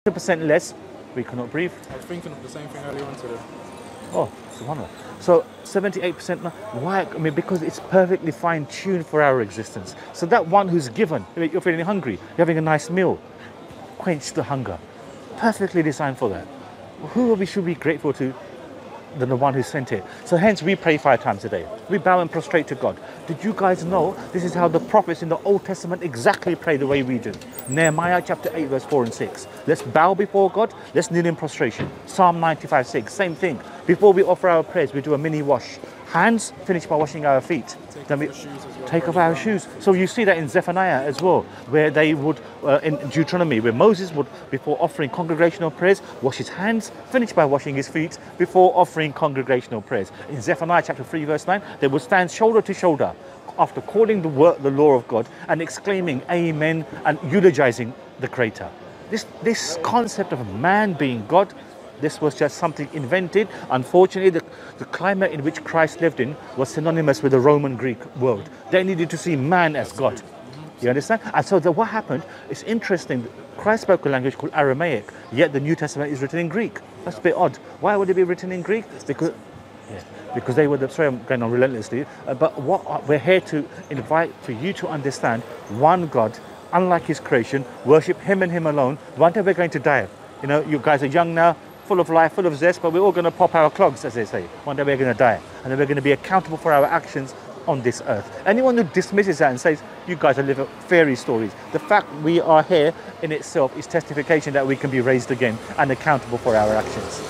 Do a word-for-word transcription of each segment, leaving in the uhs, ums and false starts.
percent less, we cannot breathe. I was thinking of the same thing earlier on today. Oh, subhanAllah. So seventy-eight percent, why? I mean, because it's perfectly fine-tuned for our existence. So that one who's given, you're feeling hungry, you're having a nice meal, quench the hunger. Perfectly designed for that. Who we should be grateful to than the one who sent it? So hence we pray five times a day. We bow and prostrate to God. Did you guys know this is how the prophets in the Old Testament exactly pray the way we do? Nehemiah chapter eight verse four and six. Let's bow before God. Let's kneel in prostration. Psalm ninety-five six. Same thing. Before we offer our prayers, we do a mini wash. Hands, finish by washing our feet. Take then we off your shoes as well, take off our shoes. So you see that in Zephaniah as well, where they would, uh, in Deuteronomy, where Moses would, before offering congregational prayers, wash his hands, finish by washing his feet, before offering congregational prayers. In Zephaniah chapter three verse nine, they would stand shoulder to shoulder after calling the word, the law of God, and exclaiming amen and eulogizing the Creator. This, this concept of man being God, this was just something invented. Unfortunately, the, the climate in which Christ lived in was synonymous with the Roman Greek world. They needed to see man as God. You understand? And so the, what happened, it's interesting. Christ spoke a language called Aramaic, yet the New Testament is written in Greek. That's a bit odd. Why would it be written in Greek? Because, yeah, because they were the, sorry I'm going on relentlessly, uh, but what we're here to invite for you to understand one God, unlike his creation, worship him and him alone. One day we're going to die. You know, you guys are young now, full of life, full of zest, but we're all going to pop our clogs, as they say. One day we're going to die, and then we're going to be accountable for our actions on this earth. Anyone who dismisses that and says, you guys are living fairy stories, the fact we are here in itself is testification that we can be raised again and accountable for our actions.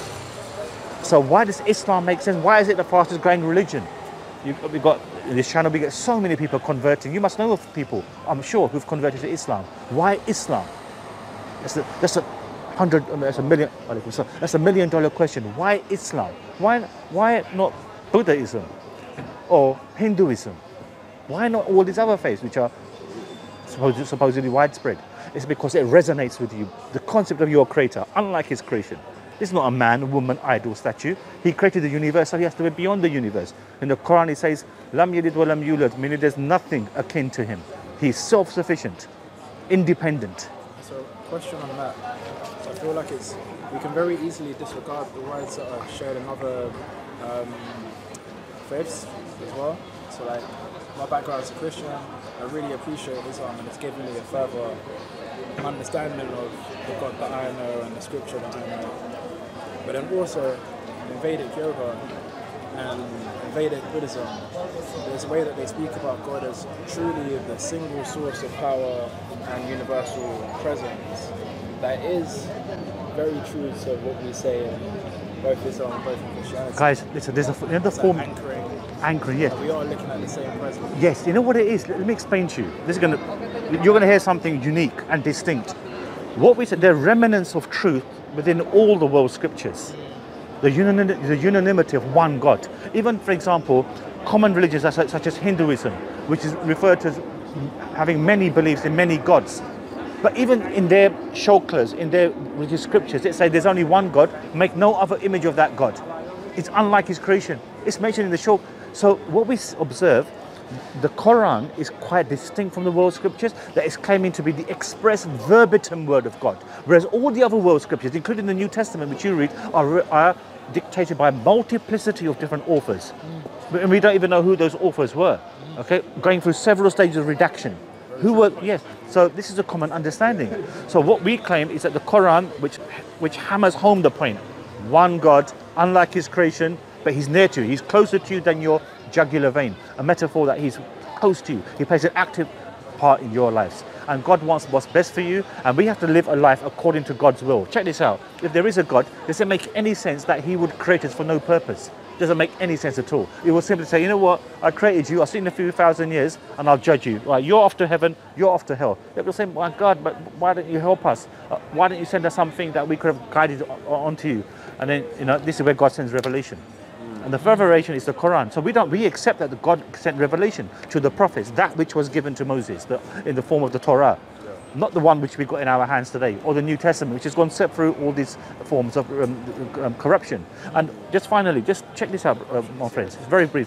So why does Islam make sense? Why is it the fastest growing religion? You, we've got, in this channel, we get so many people converting. You must know of people, I'm sure, who've converted to Islam. Why Islam? That's a, that's a hundred, that's a million, that's a million dollar question. Why Islam? Why, why not Buddhism or Hinduism? Why not all these other faiths which are supposedly, supposedly widespread? It's because it resonates with you. The concept of your creator, unlike his creation. This is not a man, woman, idol statue. He created the universe, so he has to be beyond the universe. In the Quran, it says, Lam yalid wa lam yulad, meaning there's nothing akin to him. He's self-sufficient, independent. So, question on that. So I feel like it's, we can very easily disregard the words that are shared in other um, faiths as well. So like, my background as a Christian, I really appreciate Islam, and it's given me a further understanding of the God that I know and the scripture that I know. But then also, in Vedic yoga and in Vedic Buddhism, there's a way that they speak about God as truly the single source of power and universal presence. That is very true to what we say in both Islam and both in Christianity. Guys, listen, there's a, another form. Anchoring. Anchoring, yes. We are looking at the same presence. Yes, you know what it is? Let me explain to you. This is gonna, you're going to hear something unique and distinct. What we said, there are remnants of truth within all the world scriptures. The, unanim the unanimity of one God. Even, for example, common religions such, such as Hinduism, which is referred to as having many beliefs in many gods. But even in their shoklas, in their religious scriptures, it says there's only one God, make no other image of that God. It's unlike his creation. It's mentioned in the shok. So what we observe, the Quran is quite distinct from the world scriptures, that is claiming to be the express verbatim word of God. Whereas all the other world scriptures, including the New Testament, which you read, are, are dictated by a multiplicity of different authors. Mm. And we don't even know who those authors were. Mm. Okay, going through several stages of redaction. Who were, yes, so this is a common understanding. So what we claim is that the Quran, which, which hammers home the point, one God, unlike his creation, but he's near to you. He's closer to you than your jugular vein. A metaphor that he's close to you. He plays an active part in your lives. And God wants what's best for you, and we have to live a life according to God's will. Check this out. If there is a God, does it make any sense that he would create us for no purpose? Doesn't make any sense at all. It will simply say, you know what, I created you, I've seen you in a few thousand years, and I'll judge you. Right, you're off to heaven, you're off to hell. They will say, my God, but why don't you help us? Uh, why don't you send us something that we could have guided onto you? And then, you know, this is where God sends revelation. And the further revelation is the Quran. So we don't, we accept that the God sent revelation to the prophets, that which was given to Moses the, in the form of the Torah. Not the one which we got in our hands today, or the New Testament, which has gone set through all these forms of um, um, corruption. And just finally, just check this out, uh, my friends, very briefly.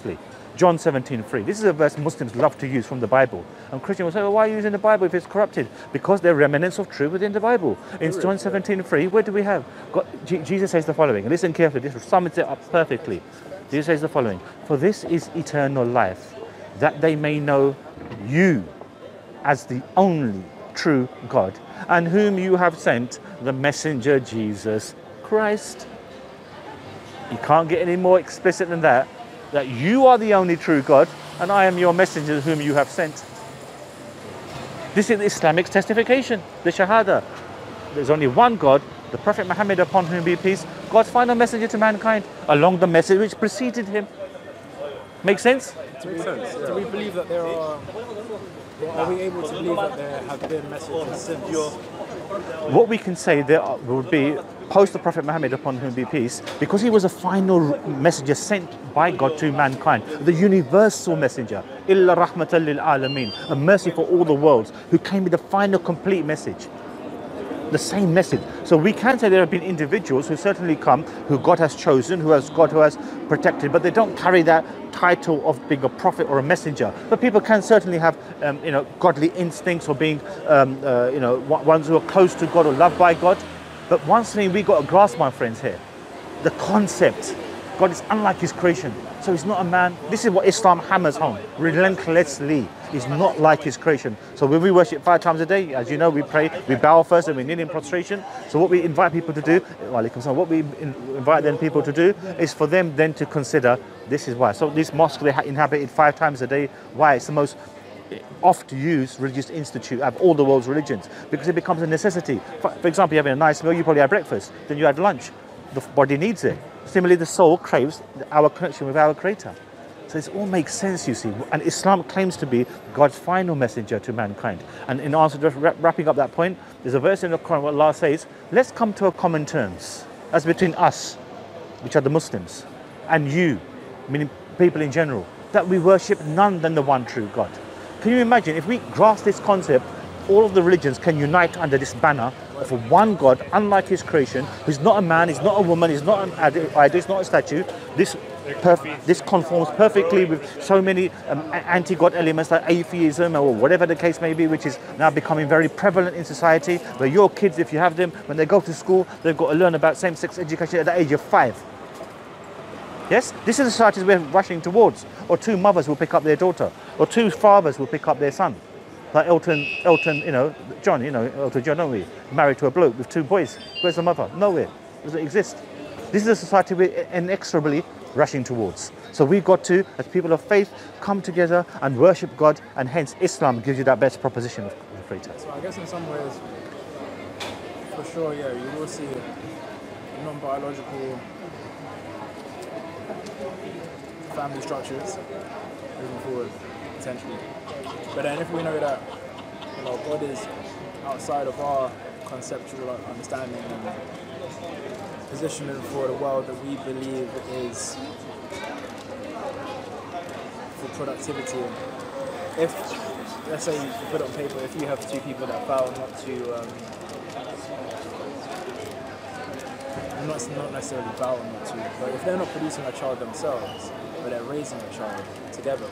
John seventeen three. This is a verse Muslims love to use from the Bible. And Christians will say, well, why are you using the Bible if it's corrupted? Because there are remnants of truth within the Bible. In John seventeen three, where do we have? God, G Jesus says the following. Listen carefully, this sums it up perfectly. Jesus says the following. For this is eternal life, that they may know you as the only true God, and whom you have sent, the messenger Jesus Christ. You can't get any more explicit than that. That you are the only true God, and I am your messenger whom you have sent. This is Islamic's testification, the Shahada. There's only one God, the Prophet Muhammad, upon whom be peace, God's final messenger to mankind, along the message which preceded him. Make sense? Makes sense. Yeah. Do we believe that there are, are we able to believe that there have been messages since? What we can say there would be, post the Prophet Muhammad, upon whom be peace, because he was a final messenger sent by God to mankind, the universal messenger, illa rahmatan lil alameen, a mercy for all the worlds, who came with the final complete message. The same message. So we can say there have been individuals who certainly come, who God has chosen, who has God who has protected, but they don't carry that title of being a prophet or a messenger. But people can certainly have, um, you know, godly instincts, or being, um, uh, you know, ones who are close to God or loved by God. But one thing we got to grasp, my friends, here, the concept. God is unlike his creation. So he's not a man. This is what Islam hammers home relentlessly. He's not like his creation. So when we worship five times a day, as you know, we pray, we bow first and we kneel in prostration. So what we invite people to do, what we invite then people to do is for them then to consider, this is why. So this mosque, they inhabited five times a day. Why? It's the most oft used religious institute of all the world's religions, because it becomes a necessity. For, for example, you're having a nice meal, you probably have breakfast, then you had lunch. The body needs it. Similarly, the soul craves our connection with our Creator. So this all makes sense, you see. And Islam claims to be God's final messenger to mankind. And in answer to wrapping up that point, there's a verse in the Quran where Allah says, let's come to a common terms. That's between us, which are the Muslims, and you, meaning people in general, that we worship none than the one true God. Can you imagine, if we grasp this concept, all of the religions can unite under this banner of one God, unlike his creation, who's not a man, he's not a woman, he's not an idol, he's not a statue. This perf this conforms perfectly with so many um, anti-God elements like atheism or whatever the case may be, which is now becoming very prevalent in society, where your kids, if you have them, when they go to school, they've got to learn about same-sex education at the age of five. Yes, this is the society we're rushing towards. Or two mothers will pick up their daughter, or two fathers will pick up their son. Like Elton, Elton, you know, John, you know, Elton John, don't we? Married to a bloke with two boys. Where's the mother? Nowhere. Doesn't exist. This is a society we're inexorably rushing towards. So we've got to, as people of faith, come together and worship God, and hence Islam gives you that best proposition of the Creator. So I guess in some ways, for sure, yeah, you will see non-biological family structures moving forward, potentially. But then if we know that, you know, God is outside of our conceptual understanding and positioning for the world that we believe is for productivity. If, let's say you put it on paper, if you have two people that vow not to, um, not, not necessarily vow not to, but if they're not producing a child themselves, but they're raising a child together,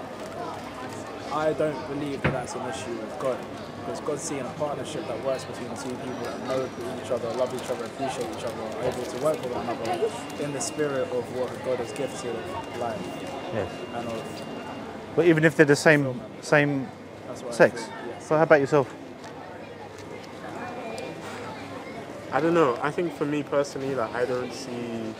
I don't believe that that's an issue with God, because God's seeing a partnership that works between two people that know each other, love each other, appreciate each other, are able to work with one another in the spirit of what God has gifted of life. Yes. And of, but even if they're the same same sex. Think, yes. So how about yourself? I don't know. I think for me personally, like I don't see.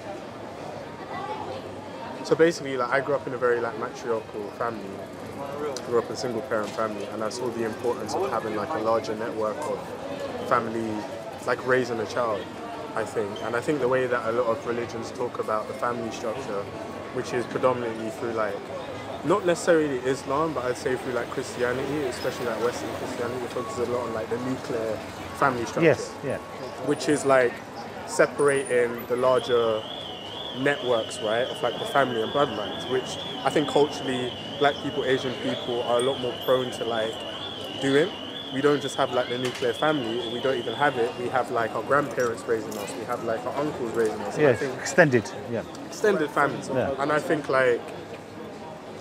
So basically, like I grew up in a very like matriarchal family. I grew up in a single parent family, and I saw the importance of having like a larger network of family, like raising a child, I think. And I think the way that a lot of religions talk about the family structure, which is predominantly through like, not necessarily Islam, but I'd say through like Christianity, especially like Western Christianity, it focuses a lot on like the nuclear family structure. Yes, yeah. Which is like separating the larger networks, right, of like the family and bloodlines, which I think culturally black people, Asian people are a lot more prone to like doing. We don't just have like the nuclear family, we don't even have it, we have like our grandparents raising us, we have like our uncles raising us. Yeah, I think extended, yeah. Extended families. Yeah. And I think like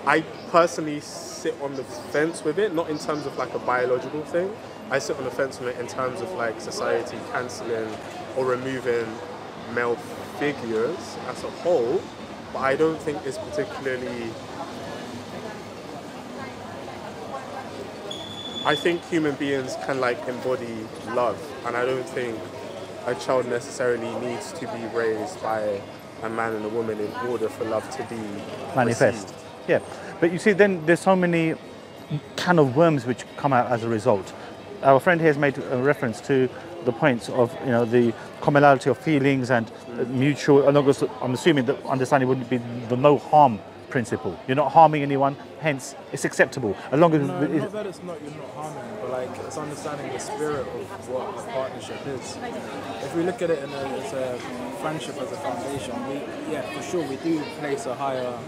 I personally sit on the fence with it, not in terms of like a biological thing. I sit on the fence with it in terms of like society cancelling or removing male figures as a whole, but I don't think it's particularly... I think human beings can like embody love, and I don't think a child necessarily needs to be raised by a man and a woman in order for love to be Manifest. received. Yeah, but you see, then there's so many can of worms which come out as a result. Our friend here has made a reference to the points of, you know, the commonality of feelings and mm. mutual. I'm assuming that understanding wouldn't be the no harm principle. You're not harming anyone, hence it's acceptable. As long as no, it's, not that it's not you're not harming, but like it's understanding the spirit of what a partnership is. If we look at it in a, as a friendship as a foundation, we yeah for sure we do place a higher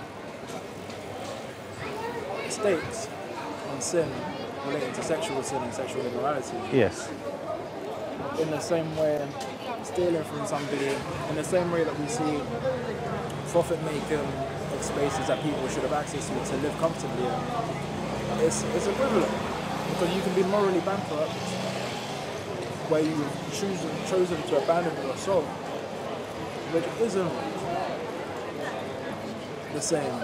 stakes on sin relating to sexual sin and sexual immorality. Yes. In the same way, stealing from somebody, in the same way that we see profit-making of spaces that people should have access to to live comfortably in, it's, it's equivalent. Because you can be morally bankrupt where you've chosen, chosen to abandon your soul, which isn't the same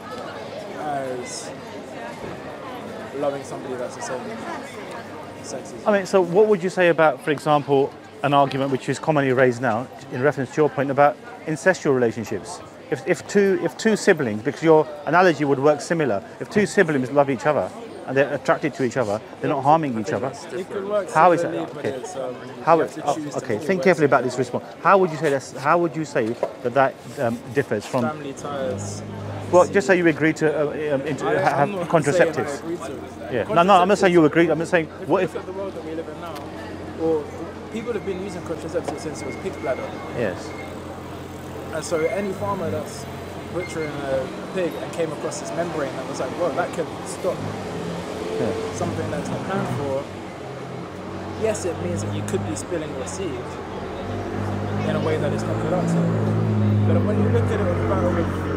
as loving somebody that's the same sex as you. I mean, so what would you say about, for example, an argument which is commonly raised now in reference to your point about incestual relationships? If, if two if two siblings, because your analogy would work similar, if two siblings love each other and they're attracted to each other, they're not harming each other. It could work. How is that? But Okay. it's, um, How you is, have to oh, choose to okay, do think it carefully about together. this response. How would you say that's, how would you say that that um, differs from? Family ties. Well, just say you agree to uh, um, into, I, have I'm not contraceptives. saying I agree to it. Yeah. No, no, I'm not saying you agree. I'm just saying If what you if? look at the world that we live in now, or people have been using contraceptives since it was pig's bladder. Yes. And so any farmer that's butchering a pig and came across this membrane that was like, well, that could stop Yeah. something that's not planned for. Yes, it means that you could be spilling your seed in a way that is not productive. But when you look at it with the battle of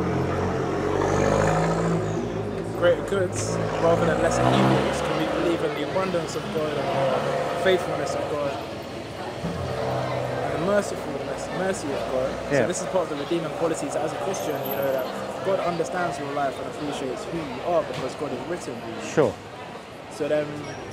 greater goods rather than lesser evils, can we believe in the abundance of God and the faithfulness of God and the mercifulness, mercy of God? Yeah. So this is part of the redeeming qualities as a Christian, you know, that God understands your life and appreciates who you are because God has written you. Sure. So then,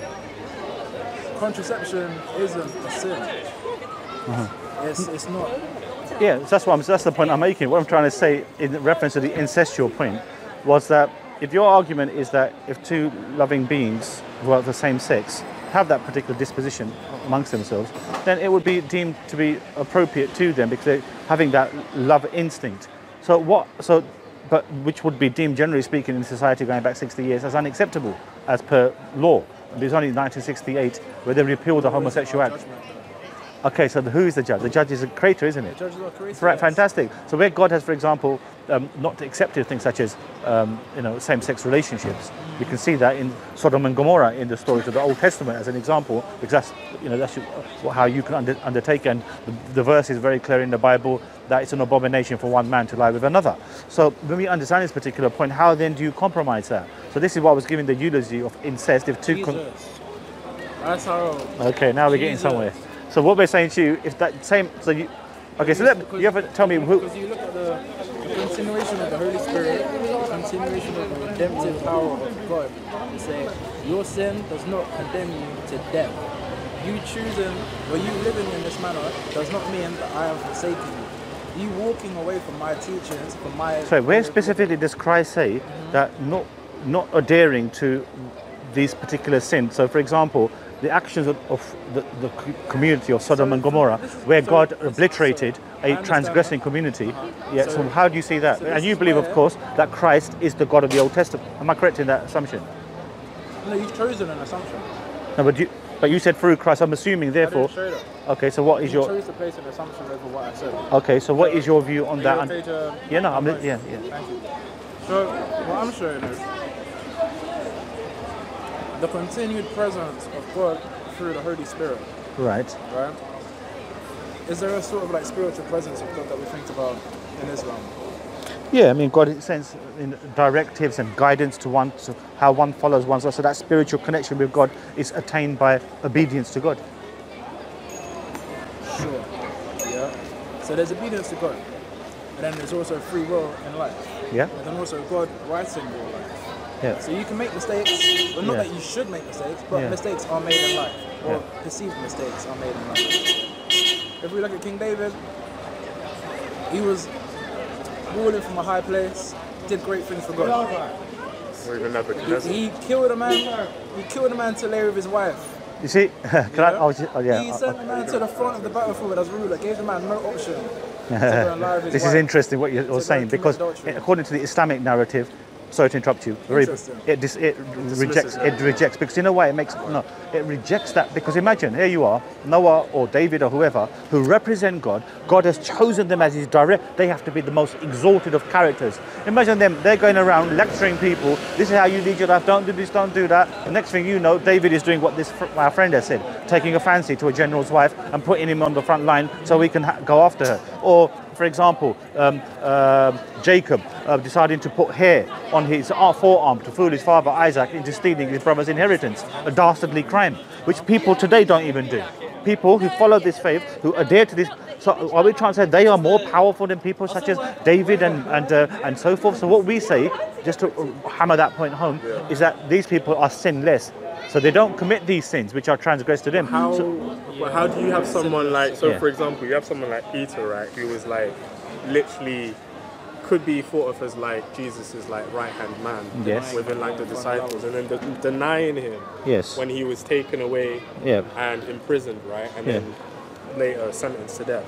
contraception isn't a sin. Uh-huh. It's it's not. Yeah, that's what I'm, that's the point I'm making. What I'm trying to say in reference to the incestual point was that if your argument is that if two loving beings who are the same sex have that particular disposition amongst themselves, then it would be deemed to be appropriate to them because they're having that love instinct. So what? So, but which would be deemed, generally speaking, in society going back sixty years as unacceptable as per law. It was only nineteen sixty-eight where they repealed the homosexuality. Okay, so who is the judge? The judge is a creator, isn't it? The judge is our creator. Right, Yes. fantastic. So where God has, for example, um, not accepted things such as, um, you know, same-sex relationships, you can see that in Sodom and Gomorrah in the stories of the Old Testament as an example, because that's, you know, that's how you can under, undertake. And the, the verse is very clear in the Bible that it's an abomination for one man to lie with another. So when we understand this particular point, how then do you compromise that? So this is why I was giving the eulogy of incest. If two, con- Jesus. That's how. okay, now we're getting Jesus. somewhere. So what we're saying to you, if that same, so you, okay, so let you have to tell me who. Because you look at the, the continuation of the Holy Spirit, the continuation of the redemptive power of God, and say, your sin does not condemn you to death. You choosing, or you living in this manner, does not mean that I have forsaken you. You walking away from my teachings, from my... Sorry, where specifically does Christ say mm-hmm. that not not adhering to these particular sins? So, for example, the actions of, of the, the community of Sodom So, and Gomorrah, this is- where so God this is- obliterated so I a understand transgressing that. community. Uh-huh. Yeah. So, So- how do you see that? so this And you is believe, of where- course, that Christ is the God of the Old Testament. Am I correct in that assumption? No, you've chosen an assumption. No, but you, but you said through Christ. I'm assuming, I therefore. didn't show that. Okay. So, what is You your? chose to place an assumption over what I said. Okay. So, what is your view on Are that? you okay to- Yeah. No. I'm. Right. Yeah. Yeah. Thank you. So, what I'm showing is the continued presence of God through the Holy Spirit, Right. right? Is there a sort of like spiritual presence of God that we think about in Islam? Yeah, I mean, God sends in directives and guidance to one, to how one follows one. So that spiritual connection with God is attained by obedience to God. Sure. Yeah. So there's obedience to God, and then there's also free will in life. Yeah. And then also God writing your life. Yeah. So you can make mistakes, but not Yeah. that you should make mistakes, but Yeah. mistakes are made in life, or Yeah. perceived mistakes are made in life. If we look at King David, he was ruling from a high place, did great things for God. Or even He, Nebuchadnezzar. he killed a man. He killed a man to lay with his wife. You see, can I, I was just, oh, yeah. He I- sent the man to the front of the battlefield as ruler, gave the man no option to go and lie with his This wife. is interesting what you're go saying, and commit because adultery. according to the Islamic narrative, sorry to interrupt you, very, Interesting. it, dis, it rejects, it. it rejects, because in a way it makes, no, it rejects that, because imagine, here you are, Noah or David or whoever, who represent God, God has chosen them as his direct, they have to be the most exalted of characters. Imagine them, they're going around lecturing people, this is how you lead your life, don't do this, don't do that. The next thing you know, David is doing what this fr our friend has said, taking a fancy to a general's wife and putting him on the front line so he can ha go after her. Or, for example, um, um Jacob uh, deciding to put hair on his forearm to fool his father Isaac into stealing his brother's inheritance, a dastardly crime, which people today don't even do. People who follow this faith, who adhere to this, so are we trying to say they are more powerful than people such as David and and uh, and so forth? So what we say, just to hammer that point home, is that these people are sinless. So they don't commit these sins which are transgressed to them. How, So, well, how do you have someone like, so Yeah. for example, you have someone like Peter, right, who was like, literally, could be thought of as like Jesus' like right-hand man Yes. within like the disciples, and then de denying him yes. when he was taken away Yeah. and imprisoned, right, and Yeah. then later sentenced to death.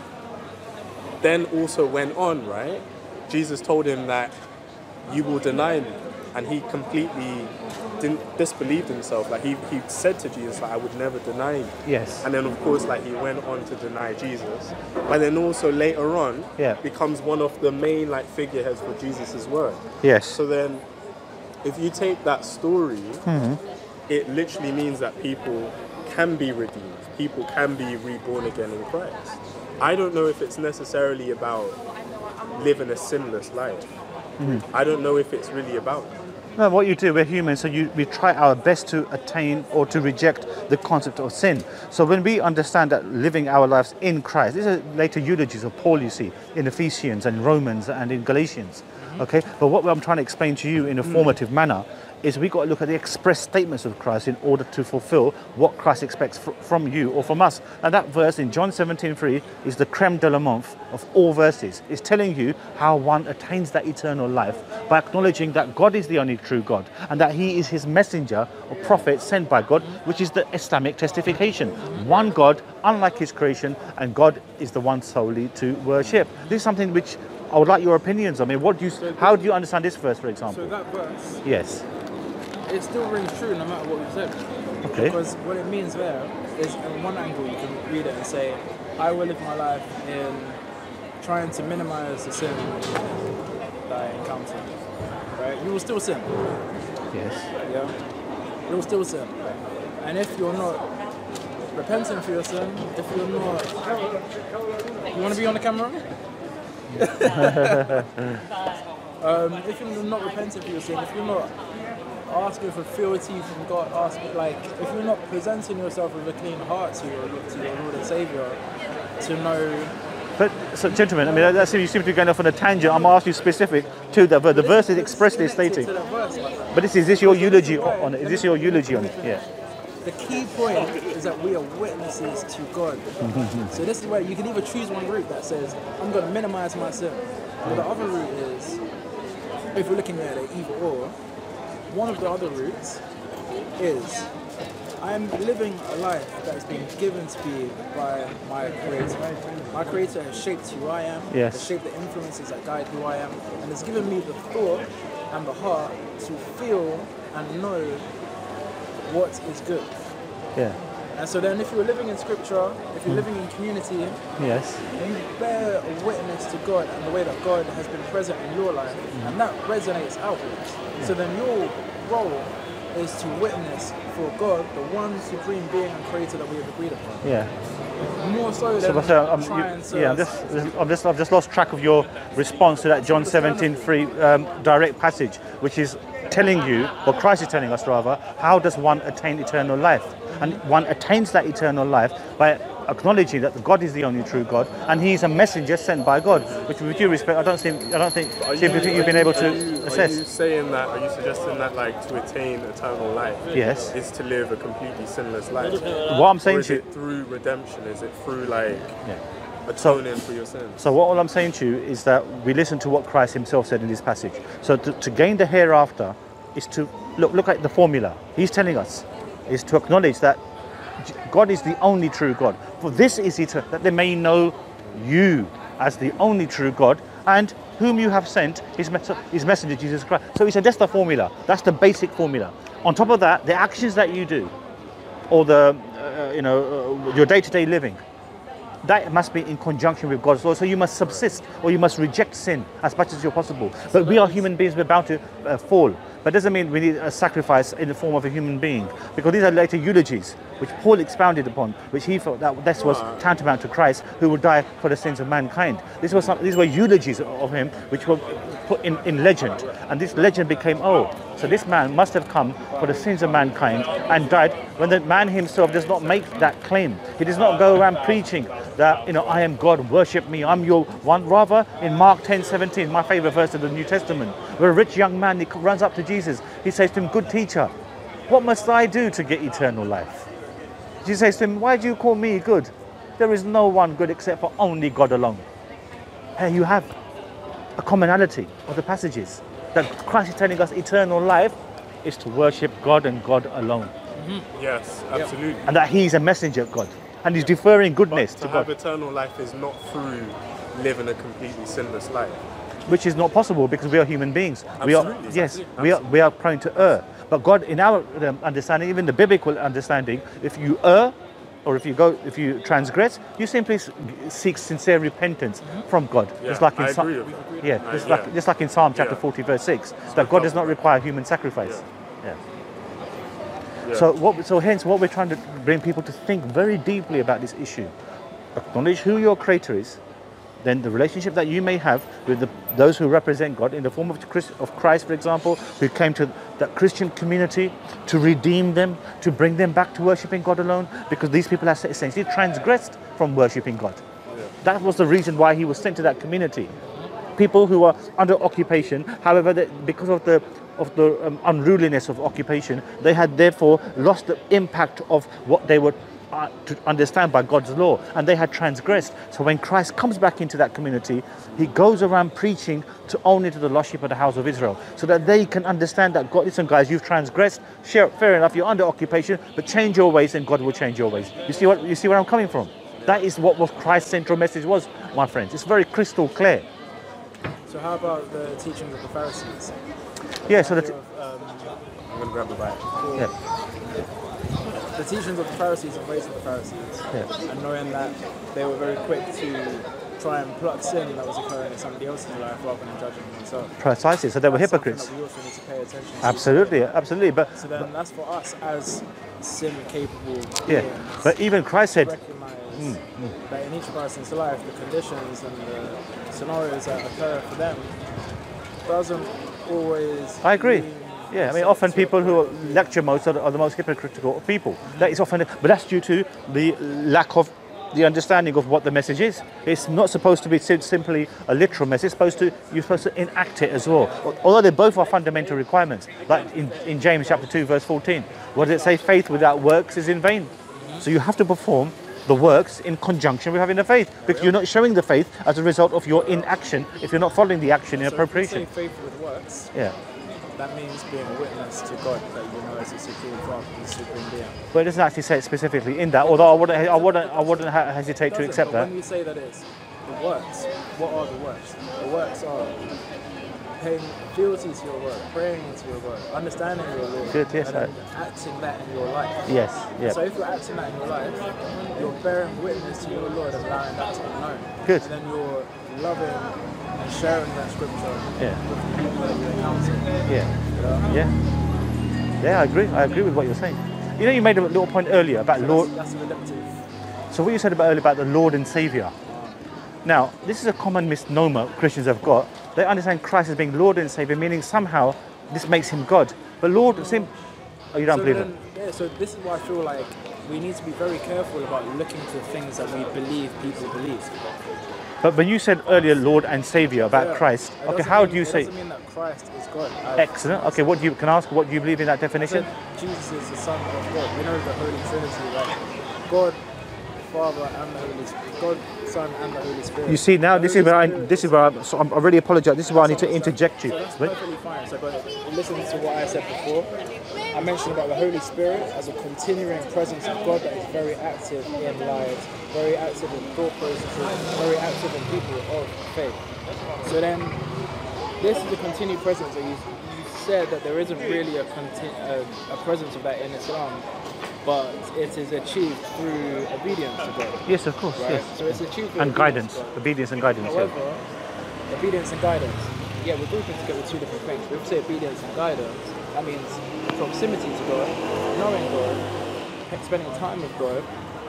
Then also went on, right, Jesus told him that you will deny me, and he completely didn't disbelieved himself. Like he, he said to Jesus, like, I would never deny you. Yes. And then of course, like he went on to deny Jesus, but then also later on, Yeah. becomes one of the main like figureheads for Jesus's word. Yes. So then, if you take that story, Mm-hmm. it literally means that people can be redeemed. People can be reborn again in Christ. I don't know if it's necessarily about living a sinless life. Mm-hmm. I don't know if it's really about that. No, what you do, we're human, so you, we try our best to attain or to reject the concept of sin. So when we understand that living our lives in Christ, these are later eulogies of Paul, you see, in Ephesians and Romans and in Galatians. Okay, but what I'm trying to explain to you in a formative manner is we got to look at the express statements of Christ in order to fulfill what Christ expects fr from you or from us. And that verse in John seventeen three is the creme de la menthe of all verses. It's telling you how one attains that eternal life by acknowledging that God is the only true God and that he is his messenger or prophet sent by God, which is the Islamic testification. One God, unlike his creation, and God is the one solely to worship. This is something which I would like your opinions on. I mean, what do you, how do you understand this verse, for example? So that verse, Yes. it still rings true no matter what we said. Okay. Because what it means there is, in one angle, you can read it and say, I will live my life in trying to minimize the sin that I encounter. Right? You will still sin. Yes. Yeah? You will still sin. And if you're not repenting for your sin, if you're not... You want to be on the camera? um, if you're not repenting for your sin, if you're not asking for fealty from God, asking like if you're not presenting yourself with a clean heart to your to your Lord and Savior, to know. But, so, gentlemen, I mean, that's, you seem to be going off on a tangent. I'm asking you specific to the verse. The verse is expressly stating. To that verse, my friend. But this is this your eulogy on it? Is this your eulogy on it? Yeah. The key point is that we are witnesses to God. So this is where you can either choose one route that says, I'm going to minimize my sin. Or the other route is, if we're looking at it either or, one of the other routes is, I'm living a life that has been given to me by my Creator. My Creator has shaped who I am, Yes. has shaped the influences that guide who I am, and has given me the thought and the heart to feel and know what is good. Yeah. And so then if you're living in scripture, if you're living in community, Yes. you bear a witness to God and the way that God has been present in your life, and that resonates outwards. So then your role is to witness for God, the one supreme being and creator that we have agreed upon. Yeah. more so So, than so um, trying you, to... yeah, I'm just, I'm just, I've just lost track of your response to that John seventeen three um, direct passage, which is telling you, or Christ is telling us rather, how does one attain eternal life? And one attains that eternal life by acknowledging that God is the only true God, and He is a messenger sent by God. Which, with due respect, I don't seem, I don't think, Are seem to think you've been able to are you, assess. Are you saying that? Are you suggesting that, like, to attain eternal life, Yes. is to live a completely sinless life? What I'm Or saying is to you, it through redemption? Is it through like yeah. atoning for your sins? So what all I'm saying to you is that we listen to what Christ Himself said in this passage. So to, to gain the hereafter is to look look at the formula. He's telling us is to acknowledge that God is the only true God. For this is it, that they may know you as the only true God, and whom you have sent, His, mes- his messenger Jesus Christ. So He said that's the formula. That's the basic formula. On top of that, the actions that you do, or the uh, you know uh, your day-to-day living, that must be in conjunction with God's law. So you must subsist, or you must reject sin as much as you're possible. But we are human beings, we're bound to uh, fall. But doesn't mean we need a sacrifice in the form of a human being, because these are later eulogies which Paul expounded upon, which he felt that this was tantamount to Christ, who would die for the sins of mankind. This was some, these were eulogies of him which were put in, in legend, and this legend became old. So this man must have come for the sins of mankind and died, when the man himself does not make that claim. He does not go around preaching that, you know, I am God, worship me, I'm your one. Rather, in Mark ten seventeen, my favorite verse of the New Testament, where a rich young man, he runs up to Jesus, he says to him, good teacher, what must I do to get eternal life? Jesus says to him, why do you call me good? There is no one good except for only God alone. And you have a commonality of the passages, that Christ is telling us eternal life is to worship God and God alone. Mm-hmm. Yes, absolutely. And that He's a messenger of God, and He's deferring goodness but to, to God. have eternal life is not through living a completely sinless life. Which is not possible, because we are human beings. We are, Absolutely. yes, Absolutely. we are we are prone to err. But God, in our um, understanding, even the biblical understanding, if you err, or if you go, if you transgress, you simply s- seek sincere repentance from God. Yeah, just like in I Psalm, agree with that. yeah, I- just yeah. like just like in Psalm chapter Yeah. forty, verse six, that God does not require human sacrifice. Yeah. Yeah. So what? So hence, what we're trying to bring people to think very deeply about this issue. Acknowledge who your Creator is, then the relationship that you may have with the, those who represent God in the form of Christ, of Christ, for example, who came to that Christian community to redeem them, to bring them back to worshipping God alone, because these people have essentially transgressed from worshipping God. Yeah. That was the reason why He was sent to that community. People who are under occupation, however, that because of the of the um, unruliness of occupation, they had therefore lost the impact of what they were uh, to understand by God's law, and they had transgressed. So when Christ comes back into that community, He goes around preaching to only to the lost sheep of the house of Israel, so that they can understand that God, listen guys, you've transgressed, sure, fair enough, you're under occupation, but change your ways and God will change your ways. You see what you see where I'm coming from? That is what was Christ's central message was, my friends. It's very crystal clear. So how about the teachings of the Pharisees? Yeah, so that Of, um, I'm going to grab the bag. yeah. the teachings of the Pharisees and ways of the Pharisees, Yeah. and knowing that they were very quick to try and pluck sin that was occurring in somebody else's life rather than judging themselves. Precisely, so they were That's something hypocrites. that we also need to pay attention to. Absolutely, absolutely. But So then that's for us as sin-capable yeah, beings but even Christ said, recognize that in each person's life, the conditions and the scenarios that occur for them doesn't always. I agree. lean Yeah, I mean, to- often to people who are operate. lecture most are the, are the most hypocritical of people. That is often, but that's due to the lack of the understanding of what the message is. It's not supposed to be sim- simply a literal message. It's supposed to you're supposed to enact it as well. Although they both are fundamental requirements. Like in, in James chapter two, verse fourteen, what does it say? Faith without works is in vain. So you have to perform the works in conjunction with having the faith, because you're not showing the faith as a result of your inaction if you're not following the action in So if we appropriation. say faith with works, Yeah. that means being a witness to God that you know as a supreme Father, the supreme being. But it doesn't actually say it specifically in that. Although I wouldn't, I wouldn't, I wouldn't ha- hesitate to Doesn't, accept but that. when we say that it's the works, what are the works? The works are paying fealty to your word, praying to your word, understanding your Lord, Good, yes, and then acting that in your life. Yes, yeah. So if you're acting that in your life, you're bearing witness to your Lord and allowing that to be known. Good. And then you're loving and sharing that scripture Yeah. with the people that you encounter. Yeah, You know? yeah, yeah. I agree. I agree with what you're saying. You know, you made a little point earlier about So law. that's, that's a redemptive. So what you said about earlier about the Lord and Saviour. Now, this is a common misnomer Christians have got. They understand Christ as being Lord and Saviour, meaning somehow this makes him God. But Lord, same, oh, you don't so believe then, it? Yeah, so this is why I feel like we need to be very careful about looking to things that we believe people believe. But when you said earlier Lord and Saviour about Yeah. Christ, It okay, doesn't how mean- do you it say? doesn't mean that Christ is God. I- Excellent. Okay, what do you can I ask? What do you believe in that I definition? said Jesus is the Son of God. We know the Holy Trinity, right? God, Father, and the Holy Spirit. God, Son, and the Holy Spirit. You see, now The this Holy is where I Spirit this is where I, so I'm, I really apologise. This is where I need to interject you. So that's Wait. perfectly fine. So, but listen to what I said before. I mentioned about the Holy Spirit as a continuing presence of God that is very active in lives, very active in thought processes, very active in people of faith. So then, this is a continued presence that you, you said that there isn't really a, conti- a, a presence of that in Islam, but it is achieved through obedience to God. Yes, of course. Right? Yes. So it's achieved through And obedience guidance, to God. obedience and guidance. Yeah. However, obedience and guidance, yeah, we're grouping together two different things. If we say obedience and guidance, that means proximity to God, knowing God, spending time with God,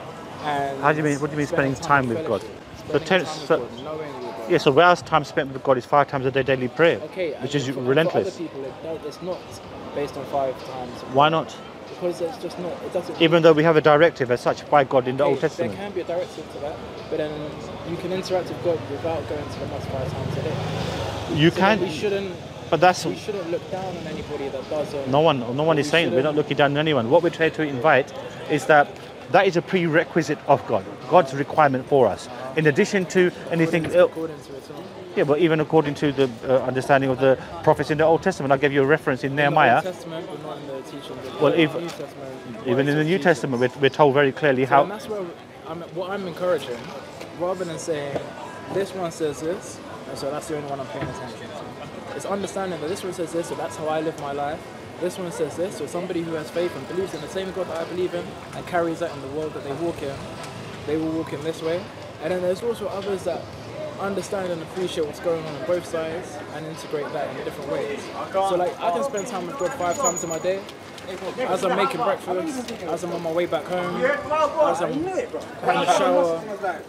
and How do you mean? What do you mean spending time with God? fellowship, So Spending ten- time with so- God, knowing with God. Yeah. So whereas time spent with God is five times a day daily prayer, Okay, which and is for, and relentless. For other people, it, do- it's not based on five times. Why not? Because it's just not. It doesn't. Even though we have a directive as such by God in the Okay, Old Testament. There can be a directive to that, but then you can interact with God without going to the mosque five times a day. You So then can, we shouldn't. but that's We shouldn't look down on anybody that doesn't. no one. No one is we saying we're not shouldn't- looking down on anyone. What we're trying to invite is that that is a prerequisite of God, God's requirement for us. In addition to anything According to, else. according to it all. Yeah, but even according to the uh, understanding of the prophets in the Old Testament, I gave you a reference in In the Nehemiah. Old Testament, but not in the teachings of the Well, if- New Testament. Even in the New Jesus. Testament, we're, we're told very clearly So, how. and that's where I'm, what I'm encouraging, rather than saying this one says this, and so that's the only one I'm paying attention to. It's understanding that this one says this, so that's how I live my life. This one says this, so somebody who has faith and believes in the same God that I believe in and carries that in the world that they walk in, they will walk in this way. And then there's also others that understand and appreciate what's going on on both sides and integrate that in different ways. So like I can spend time with God five times in my day, as I'm making breakfast, as I'm on my way back home, as I'm having a shower.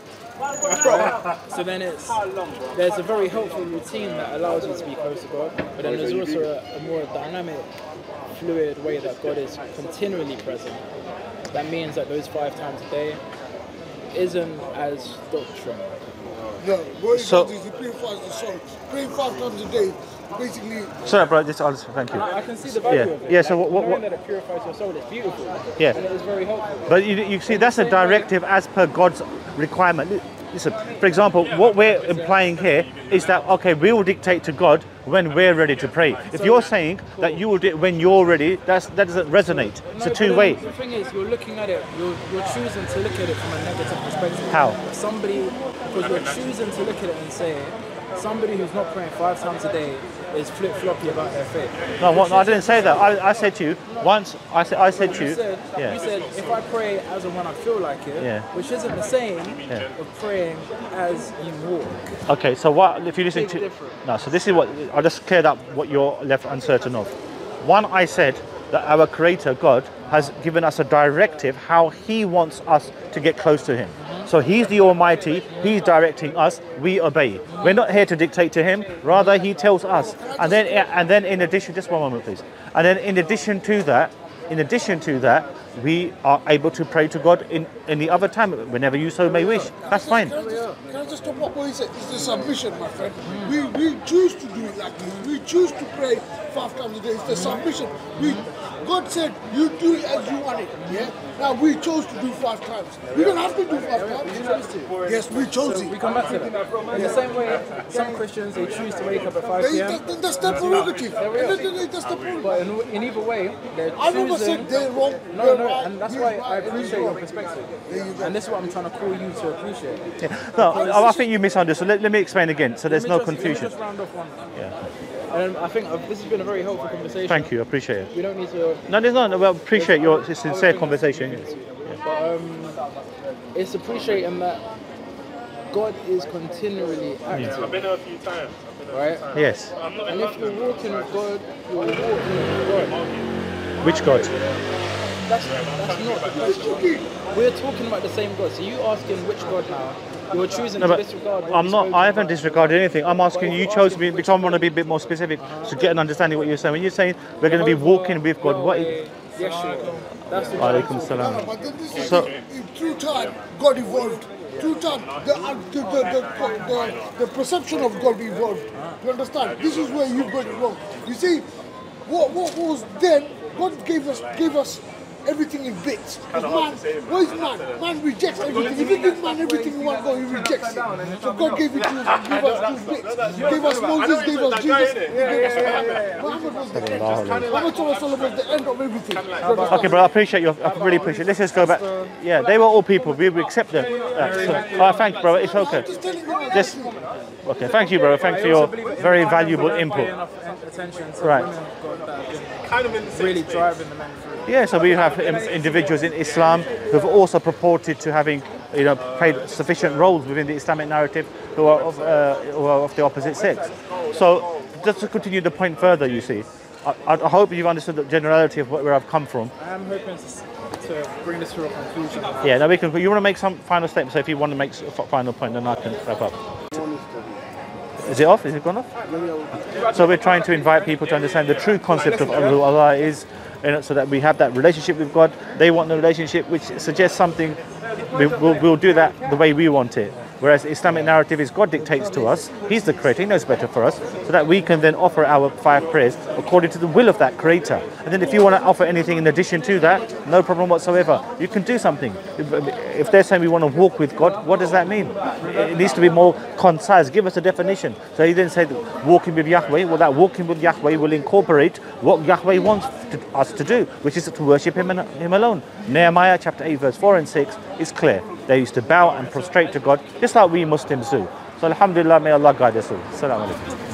Right? So then it's there's a very helpful routine that allows you to be close to God, but then there's also a, a more dynamic, fluid way that God is continually present. That means that those five times a day isn't as doctrine. No, what he So- does is he purifies the soul. Praying five times a day, basically. Sorry, bro. This, I'll, thank you. And I, I can see the value Yeah. of it. Yeah, so Like, what- what- knowing what- that it purifies your soul is beautiful. Yeah. And it is very helpful. But you, you see, that's a directive as per God's requirement. Li- Listen, for example, what we're implying here is that, okay, we will dictate to God when we're ready to pray. If you're saying that you will do it when you're ready, that's, that doesn't resonate. It's No, a but two-way. then The thing is, you're looking at it, you're, you're choosing to look at it from a negative perspective. How? Somebody, because you're choosing to look at it and say, somebody who's not praying five times a day is flip-floppy about their faith. No, what, I didn't say that. I, I said to you, once, I said, I said to You you, said, yeah. you said, if I pray as and when I feel like it, Yeah. which isn't the same Yeah. of praying as you walk. Okay, so what, if you listen Big to, difference. no, so this is what, I'll just clear up what you're left uncertain of. One, I said that our Creator, God, has given us a directive how He wants us to get close to Him. So He's the Almighty, He's directing us, we obey. We're not here to dictate to Him, rather He tells us. And then, and then in addition, just one moment please. And then in addition to that, in addition to that, we are able to pray to God in any other time, whenever you so may wish. That's fine. Can I just, can I just stop what he said? It's the submission, my friend. We we choose to do it like this. We choose to pray five times a day. It's the submission. We God said you do it as you want it. Yeah. Now we chose to do five times. We don't have to do five times. You chose to. Yes, we chose So it. we come back to that. In the same way, some Christians, they choose to wake up at five p m. That- that- That's their prerogative. There we are. That's the prerogative. But in, in either way, they're I never choosing. said they're wrong. No, they're no, right, and that's he's why right, I and he's appreciate your wrong. perspective. There you go. And this is what I'm trying to call you to appreciate. No, I, I think you misunderstood. Let, let me explain again, so there's Let me no just- let me confusion. just round off one. Yeah. And I think uh, this has been a very helpful conversation. Thank you, I appreciate it. We don't need to. No, there's not. Well, appreciate your There's sincere other things conversation. we can get to. But um, it's appreciating that God is continually active. I've been there a few times. Right? Yes. And if you're walking with God, you're walking with God. Which God? that's, that's not the question. We're talking about the same God. So you asking which God now? You're choosing No, to but disregard. what I'm we not. spoke I haven't about. disregarded anything. I'm asking you. You chose me because I want to be a bit more specific to get an understanding of what you're saying. When you're saying we're going to be walking with God, what? Is, Yeshua. That's the Alaikum No, salam. no, but then this is So- the, in through time, God evolved. Through time, the, uh, the, the, the, the, the perception of God evolved. You understand? This is where you got it wrong. You see, what, what was then, God gave us gave us everything in bits. Because man, what is man? Man rejects everything. If you give man everything in one go, he rejects it. So God gave it to us, gave us two bits. He gave us Moses, gave us Jesus, he gave us Muhammad. Muhammad was the end. Muhammad was the end of everything. Okay, bro. I appreciate you. I really appreciate it. Let's just go back. Yeah, they were all people. We would accept them. Uh, so, all right, thanks, bro. It's okay. Just telling you. Just okay. Thank you, bro. Thanks for your very valuable input. Attention to Right. women of God that have been really driving the men through. Yeah, so we have um, individuals in Islam who have also purported to having, you know, played sufficient roles within the Islamic narrative who are of, uh, who are of the opposite sex. So, just to continue the point further, you see, I, I hope you've understood the generality of where I've come from. I am hoping to, to bring this to a conclusion. Yeah, now we can. You want to make some final statement? So if you want to make a final point, then I can wrap up. Is it off? Is it gone off? So we're trying to invite people to understand the true concept of who Allah is, you know, so that we have that relationship with God. They want the relationship which suggests something. We, we'll, we'll do that the way we want it. Whereas the Islamic narrative is God dictates to us. He's the creator. He knows better for us. So that we can then offer our five prayers according to the will of that creator. And then if you want to offer anything in addition to that, no problem whatsoever. You can do something. If, if they're saying we want to walk with God, what does that mean? It needs to be more concise. Give us a definition. So he then said walking with Yahweh. Well, that walking with Yahweh will incorporate what Yahweh wants to, us to do, which is to worship him and him alone. Nehemiah chapter eight verse four and six is clear. They used to bow and prostrate to God, just like we Muslims do. So alhamdulillah, may Allah guide us all. Assalamu alaikum.